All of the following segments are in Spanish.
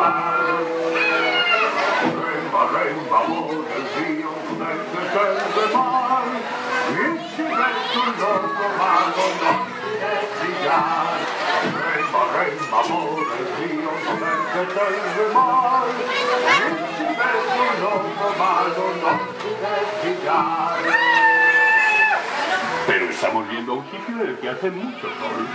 mar. Remba, remba, por el río, del mar. Y si ves un loco malo, no quieres brillar. Remba, remba, por el río, del mar. Y si ves un loco malo, no quieres brillar. Pero estamos yendo a un sitio en el que hace mucho sol.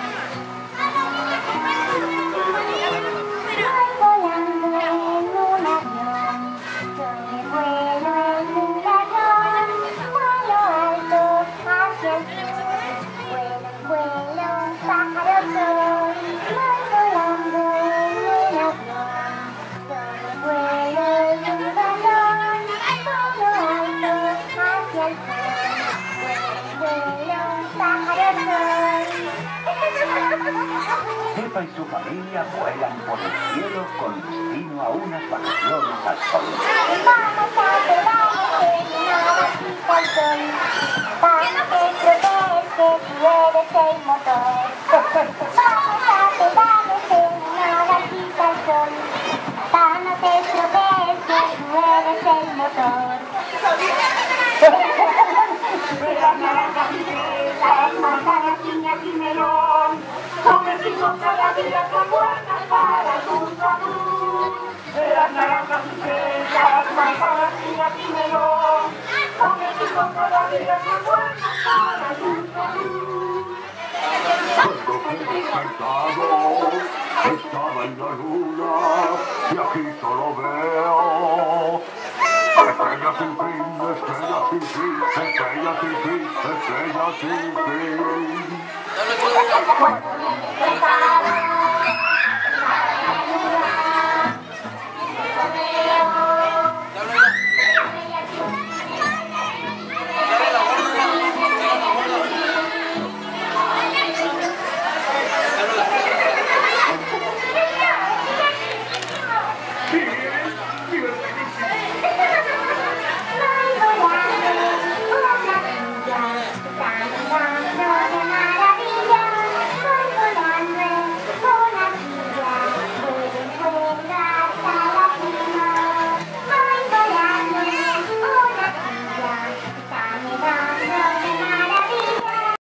Pepa y su familia vuelan por el cielo con destino a unas vacaciones al sol. Vamos a quedarnos en una gatita al sol, para que crees que tú eres el motor. Vamos a quedarnos en una gatita al sol, para no te estropees que tú eres el motor. De las naranjas y fresas, manzanas, piñas y melón, comemos cada día con buenas para tu salud. De las naranjas y fresas, manzanas, piñas y melón, comemos cada día con buenas para tu salud. Cuando fui despertado, estaba en la luna, y aquí solo veo estrellas sin fin, estrellas sin fin, estrellas sin fin, estrellas sin fin.